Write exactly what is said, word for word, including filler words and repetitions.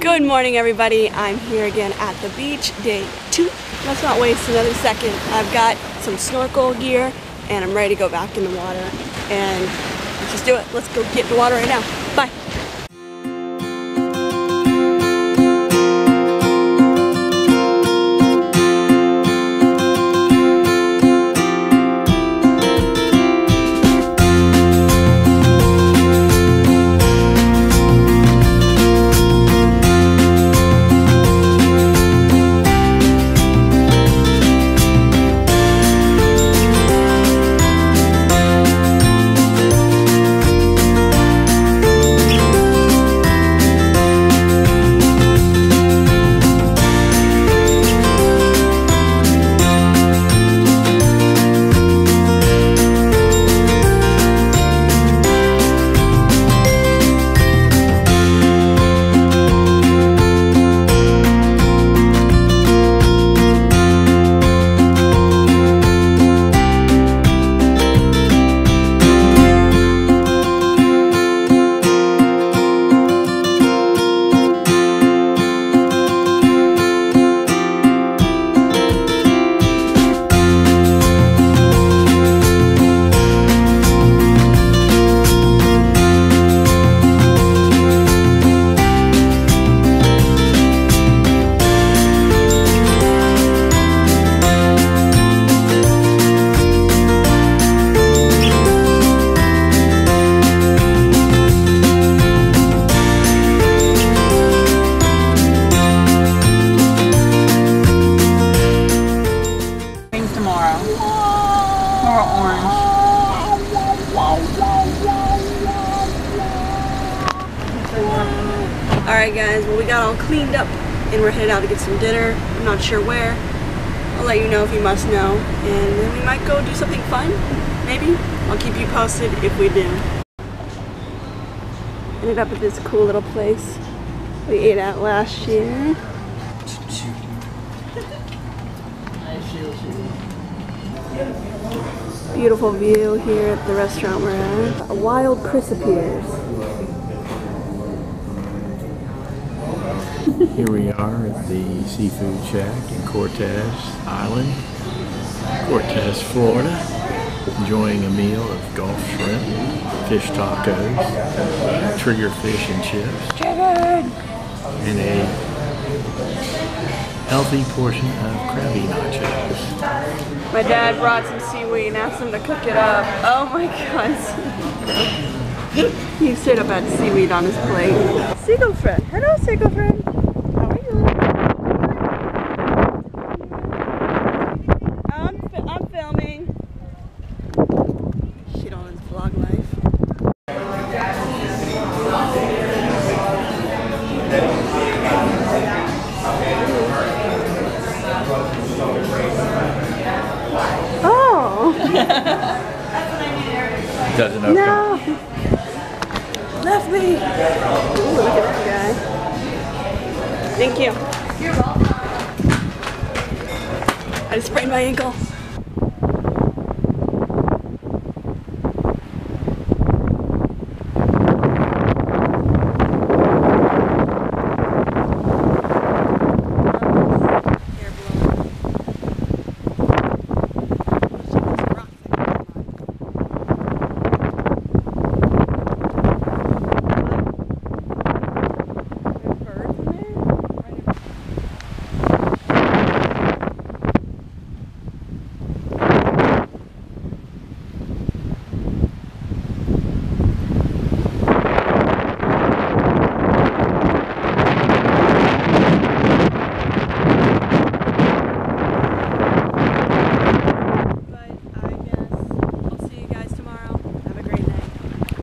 Good morning, everybody. I'm here again at the beach, day two. Let's not waste another second. I've got some snorkel gear and I'm ready to go back in the water. And let's just do it. Let's go get in the water right now. Bye. Alright guys, well we got all cleaned up and we're headed out to get some dinner. I'm not sure where. I'll let you know if you must know. And then we might go do something fun, maybe. I'll keep you posted if we do. Ended up at this cool little place we ate at last year. Beautiful view here at the restaurant we're at. A wild Chris appears. Here we are at the Seafood Shack in Cortez Island, Cortez, Florida, enjoying a meal of Gulf shrimp, fish tacos, trigger fish and chips, and a healthy portion of Krabby nachos. My dad brought some seaweed and asked him to cook it up. Oh my god. He straight up had seaweed on his plate. Seagull friend. Hello, seagull friend. How are you? I'm, fi I'm filming. Shit on his vlog life. Oh! Doesn't open. No! Left me! Ooh, look at that guy. Thank you. You're welcome. I just sprained my ankle.